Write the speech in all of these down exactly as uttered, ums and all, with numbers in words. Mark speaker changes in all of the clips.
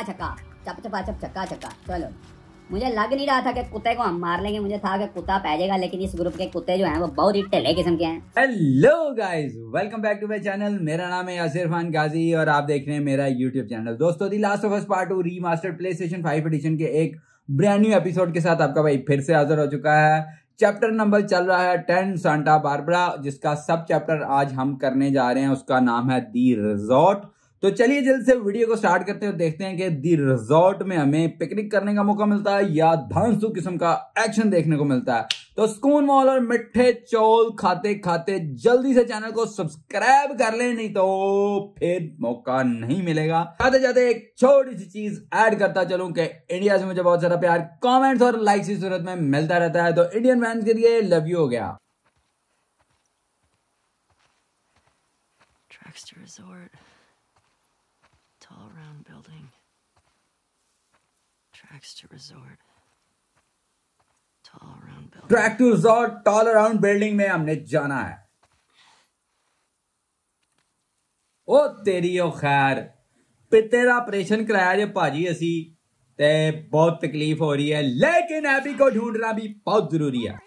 Speaker 1: चक्का चप चपा चप चक्का चक्का। चलो मुझे लग नहीं रहा था कि कुत्ते को हम मार लेंगे, मुझे था कि कुत्ता पै जाएगा, लेकिन इस ग्रुप के कुत्ते जो हैं वो बहुत ही ढिले किस्म के हैं।
Speaker 2: Hello guys, welcome back to my channel. मेरा नाम है यासिर खान गाजी और आप देख रहे हैं मेरा यूट्यूब चैनल। दोस्तों, the last of us part two remastered PlayStation five edition के एक ब्रांड न्यू एपिसोड के साथ आपका भाई फिर से हाजिर हो चुका है। चैप्टर नंबर चल रहा है टेन सांता बारबरा, जिसका सब चैप्टर आज हम करने जा रहे हैं। उसका नाम है दी रिजॉर्ट। तो चलिए जल्द से वीडियो को स्टार्ट करते हैं और देखते हैं कि दी रिजॉर्ट में हमें पिकनिक करने का मौका मिलता है या धांसू किस्म का एक्शन देखने को मिलता है। तो सुकून मॉल और मिठे चौल खाते खाते जल्दी से चैनल को सब्सक्राइब कर लें, नहीं तो फिर मौका नहीं मिलेगा। जाते जाते एक छोटी सी चीज ऐड करता चलूं कि इंडिया से मुझे बहुत सारा प्यार, कमेंट्स और लाइक्स की सूरत में मिलता रहता है। तो इंडियन फैंस के लिए लव यू हो गया।
Speaker 3: Traxter Resort. Tall round building. Traxter Resort. Tall round building.
Speaker 2: Track to resort tall around building में हमने जाना है। ओ तेरी ओ खैर पे तेरा ऑपरेशन कराया जे भाजी असी ते बहुत तकलीफ हो रही है, लेकिन एबी को ढूंढना भी बहुत जरूरी है।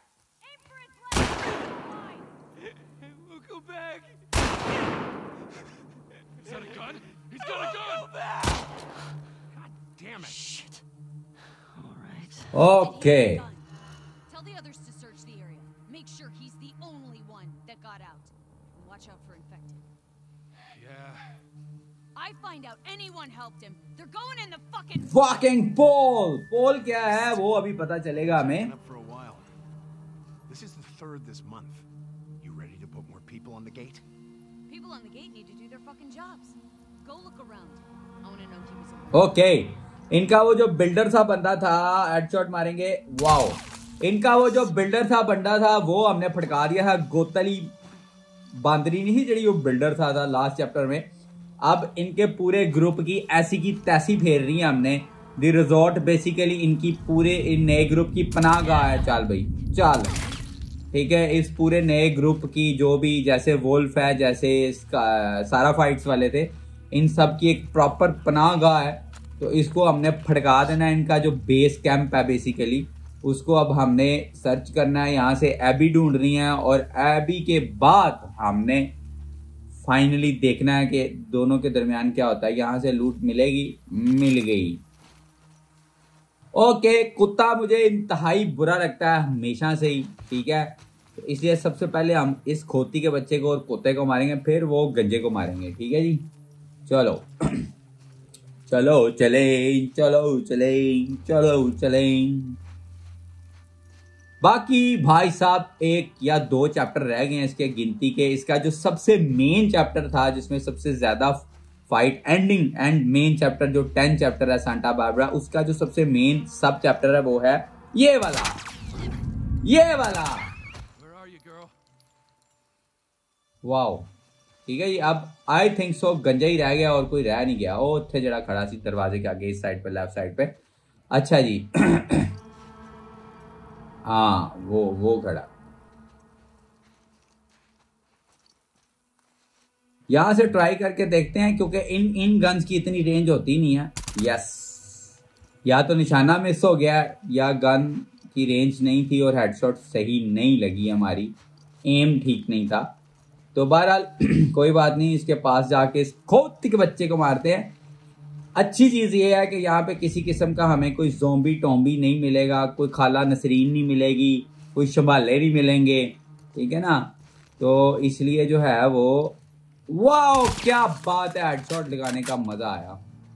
Speaker 2: Okay
Speaker 4: Tell the others to search the area. Make sure he's the only one that got out. And watch out for infected.
Speaker 5: Yeah.
Speaker 4: I find out anyone helped him. They're going in the fucking
Speaker 2: fucking पोल पोल क्या है वो अभी पता चलेगा हमें।
Speaker 5: Up for a while. This is the third this month. You ready to put more people on the gate?
Speaker 4: people on the gate need to do their fucking jobs. Go look around. I want to know if he was around.
Speaker 2: Okay okay. इनका वो जो builder सा बंदा था, headshot मारेंगे। Wow, इनका वो जो बिल्डर सा बंदा था वो हमने फटका दिया है। गोतली बांदरी नहीं जड़ी वो बिल्डर सा था लास्ट चैप्टर में। अब इनके पूरे ग्रुप की ऐसी की तैसी फेर रही है हमने। दी रिजॉर्ट बेसिकली इनकी पूरे इन नए ग्रुप की पनाह गाह है। चल भाई चल, ठीक है। इस पूरे नए ग्रुप की जो भी, जैसे वोल्फ है, जैसे इसका सारा फाइट्स वाले थे, इन सब की एक प्रॉपर पनाह गाह है। तो इसको हमने फटका देना है। इनका जो बेस कैंप है बेसिकली उसको अब हमने सर्च करना है। यहाँ से एबी ढूंढनी है और एबी के बाद हमने फाइनली देखना है कि दोनों के दरमियान क्या होता है। यहाँ से लूट मिलेगी, मिल गई। ओके, कुत्ता मुझे इंतहाई बुरा लगता है हमेशा से ही, ठीक है। तो इसलिए सबसे पहले हम इस खोती के बच्चे को और कुत्ते को मारेंगे, फिर वो गंजे को मारेंगे, ठीक है जी। चलो चलो चले चलो चले चलो चले। बाकी भाई साहब एक या दो चैप्टर रह गए हैं इसके गिनती के। इसका जो सबसे मेन चैप्टर था जिसमें सबसे ज्यादा fight, ending and main chapter जो टेन चैप्टर है सांता बारबरा, उसका जो सबसे मेन सब चैप्टर है वो है ये वाला, ये वाला। वाओ, ठीक है जी। अब आई थिंक सो गंजा ही रह गया और कोई रह नहीं गया। ओ थे जरा खड़ा सी दरवाजे के आगे इस साइड पे, लेफ्ट साइड पे। अच्छा जी हाँ वो वो खड़ा। यहां से ट्राई करके देखते हैं, क्योंकि इन इन गन्स की इतनी रेंज होती नहीं है। यस, या तो निशाना मिस हो गया या गन की रेंज नहीं थी और हेडशॉट सही नहीं लगी, हमारी एम ठीक नहीं था। तो बहरहाल कोई बात नहीं, इसके पास जाके इस खोती के बच्चे को मारते हैं। अच्छी चीज़ ये है कि यहाँ पे किसी किस्म का हमें कोई ज़ोंबी टोंबी नहीं मिलेगा, कोई खाला नसरीन नहीं मिलेगी, कोई शंभाले नहीं मिलेंगे, ठीक है ना। तो इसलिए जो है वो, वाओ क्या बात है, हेडशॉट लगाने का मजा आया।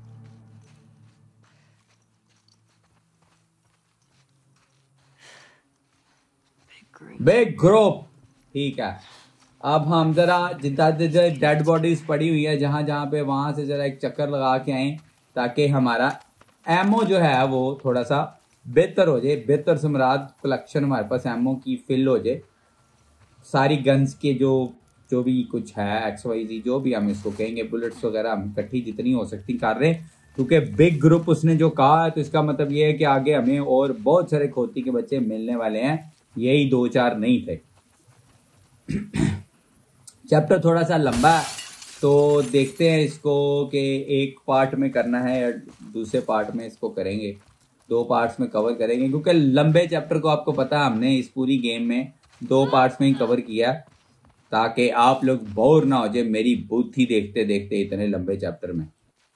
Speaker 2: बिग ग्रुप, ठीक है। अब हम जरा जितना डेड बॉडीज पड़ी हुई है जहां जहां पे, वहां से जरा एक चक्कर लगा के आए, ताकि हमारा एमओ जो है वो थोड़ा सा बेहतर हो जाए। बेहतर से मुराद कलेक्शन हमारे पास एमओ की फिल हो जाए। सारी गन्स के जो जो भी कुछ है, एक्स वाई जी जो भी हम इसको कहेंगे, बुलेट्स वगैरह हम इकट्ठी जितनी हो सकती कर रहे हैं, क्योंकि बिग ग्रुप उसने जो कहा है। तो इसका मतलब ये है कि आगे हमें और बहुत सारे खोती के बच्चे मिलने वाले हैं, यही दो चार नहीं थे। चैप्टर थोड़ा सा लंबा है, तो देखते हैं इसको कि एक पार्ट में करना है या दूसरे पार्ट में इसको करेंगे, दो पार्ट्स में कवर करेंगे, क्योंकि लंबे चैप्टर को आपको पता है हमने इस पूरी गेम में दो पार्ट्स में ही कवर किया, ताकि आप लोग बोर ना हो जाए मेरी बुद्धि देखते देखते इतने लंबे चैप्टर में।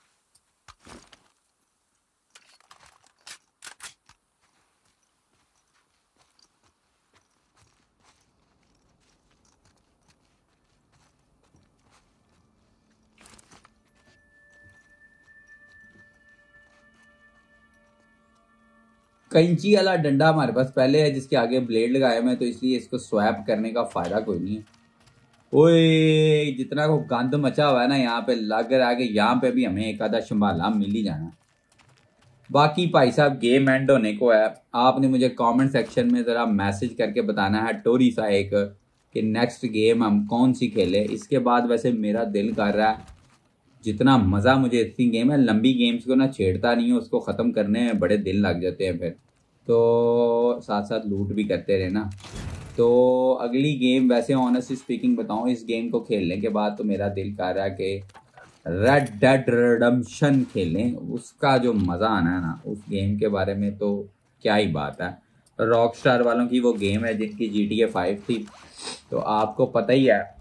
Speaker 2: कैंची वाला डंडा हमारे पास पहले है जिसके आगे ब्लेड लगाया मैं, तो इसलिए इसको स्वैप करने का फायदा कोई नहीं है। ओए जितना को गंद मचा हुआ है ना यहाँ पे, लग रहा है कि यहाँ पे भी हमें एक आधा शंभाला मिल ही जाना। बाकी भाई साहब गेम एंड होने को है, आपने मुझे कमेंट सेक्शन में ज़रा मैसेज करके बताना है टोरी सा एक कि नेक्स्ट गेम हम कौन सी खेले। इसके बाद वैसे मेरा दिल कर रहा है, जितना मज़ा मुझे इतनी गेम है, लंबी गेम्स को ना छेड़ता नहीं हूँ, उसको ख़त्म करने में बड़े दिन लग जाते हैं, फिर तो साथ साथ लूट भी करते रहे ना। तो अगली गेम वैसे ऑनेस्टली स्पीकिंग बताऊँ, इस गेम को खेलने के बाद तो मेरा दिल कर रहा है कि रेड डेड रिडेम्पशन खेलें। उसका जो मज़ा आना है ना उस गेम के बारे में तो क्या ही बात है। रॉक स्टार वालों की वो गेम है जिनकी जी टी ए फाइव थी, तो आपको पता ही है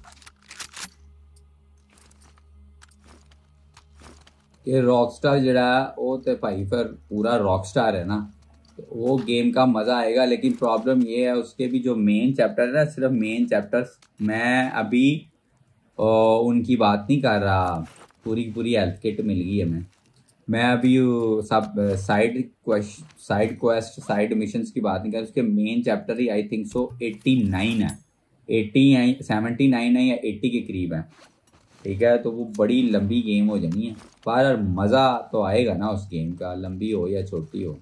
Speaker 2: कि रॉक स्टार जरा वो तो भाई फिर पूरा रॉक स्टार है ना, तो वो गेम का मज़ा आएगा। लेकिन प्रॉब्लम ये है उसके भी जो मेन चैप्टर है ना, सिर्फ मेन चैप्टर्स, मैं अभी ओ, उनकी बात नहीं कर रहा, पूरी पूरी हेल्थ किट मिल गई है मैं मैं अभी सब side question side quest side missions की बात नहीं कर रहा। उसके मेन चैप्टर ही I think so eighty nine है, एट्टी सेवेंटी नाइन है या एट्टी के करीब है, ठीक है। तो वो बड़ी लंबी गेम हो जानी है, पर मज़ा तो आएगा ना उस गेम का, लंबी हो या छोटी हो।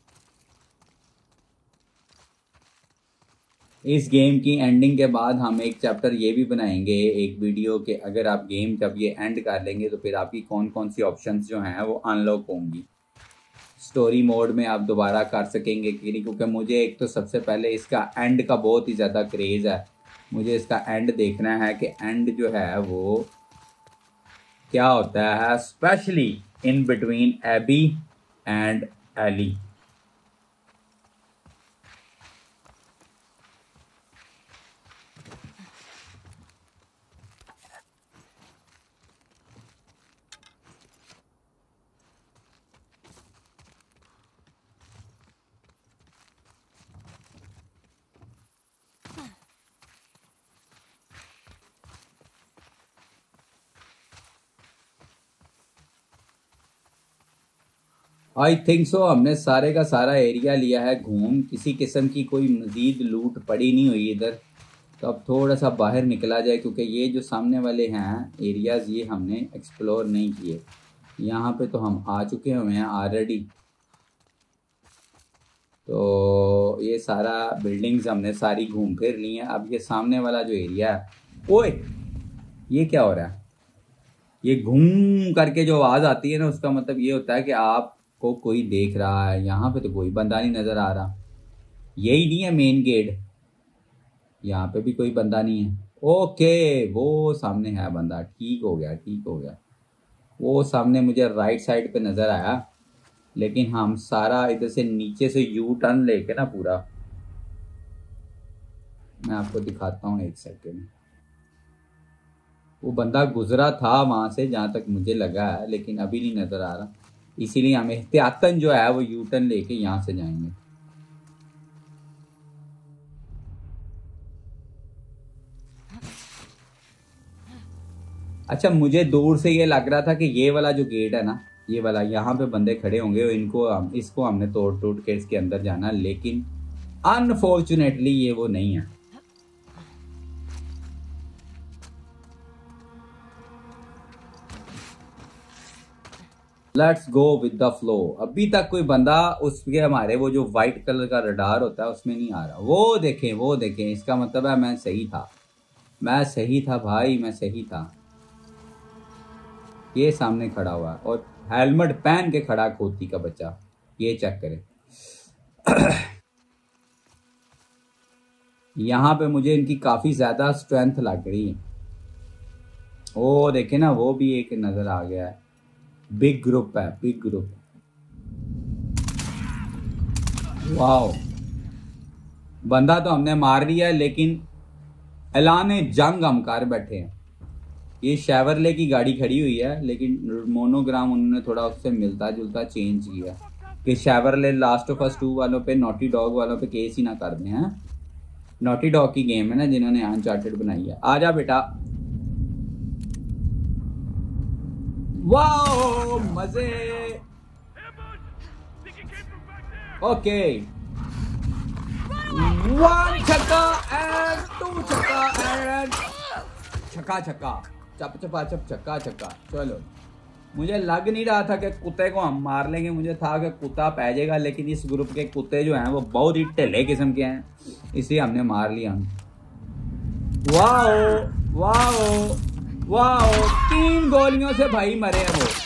Speaker 2: इस गेम की एंडिंग के बाद हम एक चैप्टर ये भी बनाएंगे एक वीडियो के, अगर आप गेम जब ये एंड कर लेंगे तो फिर आपकी कौन कौन सी ऑप्शंस जो हैं वो अनलॉक होंगी। स्टोरी मोड में आप दोबारा कर सकेंगे कि नहीं, क्योंकि मुझे एक तो सबसे पहले इसका एंड का बहुत ही ज़्यादा क्रेज़ है, मुझे इसका एंड देखना है कि एंड जो है वो क्या होता है, specially in between Abby and Ellie. I think so हमने सारे का सारा एरिया लिया है घूम, किसी किस्म की कोई मज़ीद लूट पड़ी नहीं हुई इधर। तो अब थोड़ा सा बाहर निकला जाए, क्योंकि ये जो सामने वाले हैं एरियाज़ ये हमने एक्सप्लोर नहीं किए। यहाँ पे तो हम आ चुके हुए हैं ऑलरेडी, तो ये सारा बिल्डिंग्स हमने सारी घूम फिर ली हैं। अब ये सामने वाला जो एरिया है, ओए ये क्या हो रहा है, ये घूम करके जो आवाज़ आती है ना उसका मतलब ये होता है कि आप को कोई देख रहा है। यहाँ पे तो कोई बंदा नहीं नज़र आ रहा, यही नहीं है मेन गेट, यहाँ पे भी कोई बंदा नहीं है। ओके वो सामने है बंदा, ठीक हो गया ठीक हो गया। वो सामने मुझे राइट साइड पे नज़र आया, लेकिन हम सारा इधर से नीचे से यू टर्न लेके ना पूरा, मैं आपको दिखाता हूँ एक सेकेंड। वो बंदा गुजरा था वहाँ से जहाँ तक मुझे लगा है, लेकिन अभी नहीं नज़र आ रहा, इसीलिए हम एहतियातन जो है वो यू टर्न लेके यहाँ से जाएंगे। अच्छा मुझे दूर से ये लग रहा था कि ये वाला जो गेट है ना, ये वाला, यहाँ पे बंदे खड़े होंगे, इनको हम इसको हमने तोड़ तोड़ के इसके अंदर जाना, लेकिन अनफॉर्चुनेटली ये वो नहीं है। Let's go with the flow. अभी तक कोई बंदा उसके हमारे वो जो वाइट कलर का रडार होता है उसमें नहीं आ रहा। वो देखें वो देखें, इसका मतलब है मैं सही था, मैं सही था भाई, मैं सही था। ये सामने खड़ा हुआ है और हेलमेट पहन के खड़ा, खोती का बच्चा, ये चेक करें। यहाँ पे मुझे इनकी काफ़ी ज़्यादा स्ट्रेंथ लग रही है। ओ देखे ना, वो भी एक नजर आ गया है। बिग ग्रुप है, बिग ग्रुप। वाओ, बंदा तो हमने मार लिया है, लेकिन ऐलान जंग हम कर बैठे हैं। ये शेवरले की गाड़ी खड़ी हुई है, लेकिन मोनोग्राम उन्होंने थोड़ा उससे मिलता जुलता चेंज किया कि Chevrolet last of us two वालों पे, नॉटी डॉग वालों पे केस ही ना कर दें। हैं, नॉटी डॉग की गेम है ना जिन्होंने अनचार्टेड बनाई है। आजा बेटा। वाओ मजे। ओके, वन छक्का एंड टू छक्का एंड छक्का छक्का, चप चपा चप छक्का छक्का। चलो, मुझे लग नहीं रहा था कि कुत्ते को हम मार लेंगे, मुझे था कि कुत्ता पै जाएगा, लेकिन इस ग्रुप के कुत्ते जो हैं वो बहुत ही ढिले किस्म के हैं, इसलिए हमने मार लिया। वाओ वाओ वाओ, तीन गोलियों से भाई मरे हैं वो।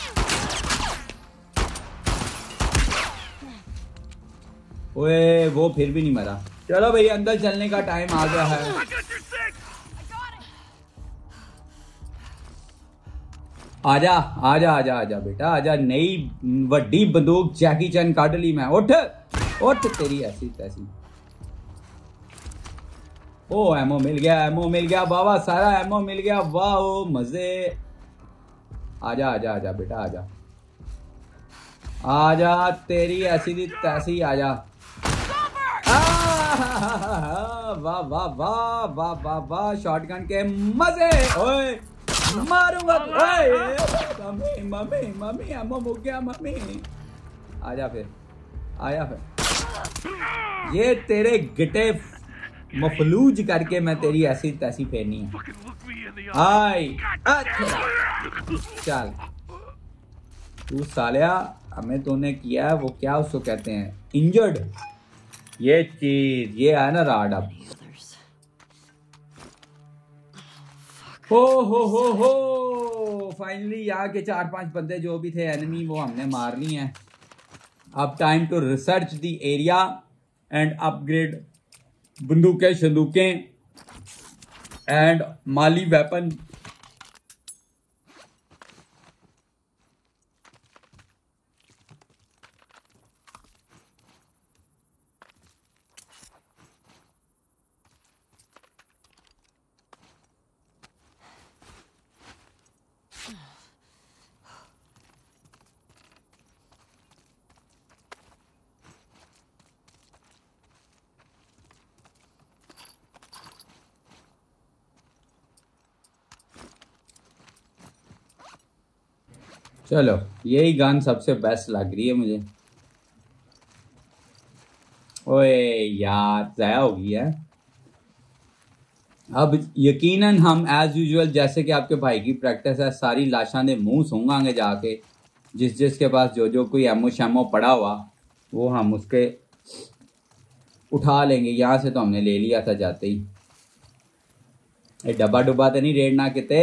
Speaker 2: ओए, वो फिर भी नहीं मरा। चलो भाई, अंदर चलने का टाइम आ गया है। आजा आजा आजा आजा बेटा, आजा। नई वड्डी बंदूक जैकी चैन काट ली मैं। उठ उठ, तेरी ऐसी तैसी। ओ, एमओ मिल गया, एमओ मिल गया बाबा, सारा एमओ मिल गया। वाह मजे। आजा आजा आजा बेटा, आजा आजा, तेरी ऐसी दी तैसी, आजा। वाह वाह वाह वाह वाह वाह, शॉटगन के मजे। ओए, मारूंगा। मम्मी मम्मी मम्मी, एमओ मुक गया मम्मी। आजा फिर, आया फिर। ये तेरे गिटे मफलूज करके मैं तेरी ऐसी तैसी फेरनी है। आई, अच्छा चल तू सालिया, हमें तूने किया है वो क्या उसको कहते हैं, इंजर्ड। ये चीज, ये है ना राड। अब हो हो हो हो, फाइनली यहाँ के चार पांच बंदे जो भी थे एनिमी, वो हमने मार लिए हैं। अब time to research the area and upgrade बंदूकें शंदूकें एंड माली वेपन। चलो, यही गन सबसे बेस्ट लग रही है मुझे। ओए यार, ज़ाया हो गई है। अब यकीनन हम एज यूजुअल, जैसे कि आपके भाई की प्रैक्टिस है, सारी लाशां दे मुंह सूंघांगे जाके। जिस जिसके पास जो जो कोई एमओ शैमो पड़ा हुआ, वो हम उसके उठा लेंगे। यहाँ से तो हमने ले लिया था जाते ही। ये डब्बा डुब्बा तो नहीं रेड़ना किते।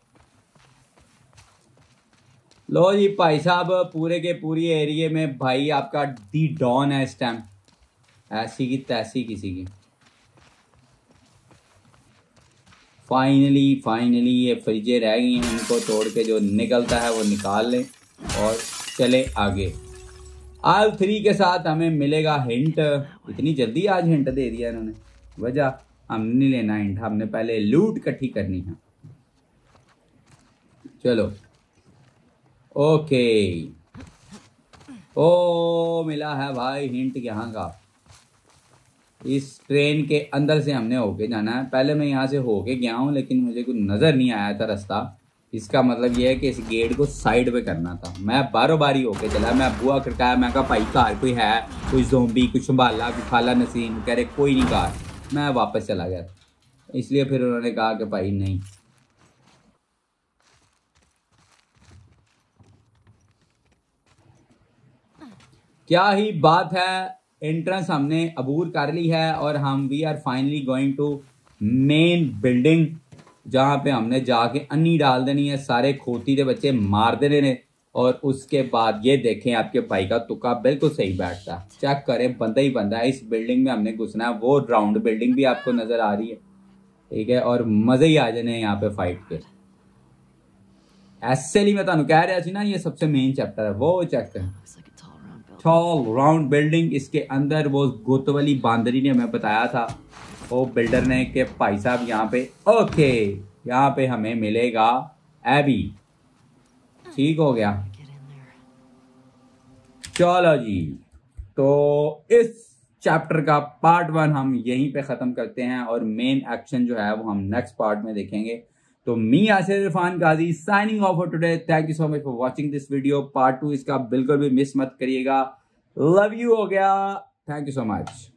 Speaker 2: लो जी भाई साहब, पूरे के पूरी एरिया में भाई आपका दी डॉन है इस टाइम, ऐसी की तैसी किसी की। फाइनली फाइनली ये फ्रिजें रह गई हैं, उनको तोड़ के जो निकलता है वो निकाल लें और चले आगे। आल थ्री के साथ हमें मिलेगा हिंट। इतनी जल्दी आज हिंट दे दिया इन्होंने, वजह हमने नहीं लेना हिंट, हमने पहले लूट इकट्ठी करनी है। चलो ओके, ओ मिला है भाई हिंट यहाँ का। इस ट्रेन के अंदर से हमने होके जाना है। पहले मैं यहाँ से होके गया हूँ, लेकिन मुझे कुछ नज़र नहीं आया था रास्ता। इसका मतलब ये है कि इस गेट को साइड पे करना था। मैं बारो बारी होके चला, मैं बुआ खड़काया, मैं कहा भाई कार कोई है, कोई ज़ोंबी, कुछ संभाला, कुछ खाला नसीम, कह रहे कोई नहीं कार। मैं वापस चला गया, इसलिए फिर उन्होंने कहा कि भाई नहीं। क्या ही बात है, एंट्रेंस हमने अबूर कर ली है और हम we are finally going to main building, जहाँ पे हमने जाके अन्नी डाल देनी है, सारे खोती के बच्चे मार देने ने। और उसके बाद ये देखें, आपके भाई का तुक्का बिल्कुल सही बैठता है। चेक करें, बंदा ही बंदा है। इस बिल्डिंग में हमने घुसना है, वो राउंड बिल्डिंग भी आपको नजर आ रही है, ठीक है। और मजे ही आ जाने यहाँ पे फाइट के। ऐसे ही मैं ਤੁਹਾਨੂੰ ਕਹਿ ਰਿਹਾ ਸੀ ना ये सबसे मेन चैप्टर है वो चैप्टर है
Speaker 3: Looks like a tall round building.
Speaker 2: Tall round building. इसके अंदर वो गोतवली बांदरी ने हमें बताया था वो बिल्डर ने कि भाई साहब यहाँ पे ओके यहाँ पे हमें मिलेगा एबी। ठीक हो गया,
Speaker 3: Get in there.
Speaker 2: चलो जी। तो इस चैप्टर का पार्ट वन हम यहीं पे ख़त्म करते हैं और मेन एक्शन जो है वो हम नेक्स्ट पार्ट में देखेंगे। तो me Asir Irfan Ghazi signing off for today. Thank you so much for watching this video. Part two इसका बिल्कुल भी मिस मत करिएगा। लव यू हो गया। Thank you so much.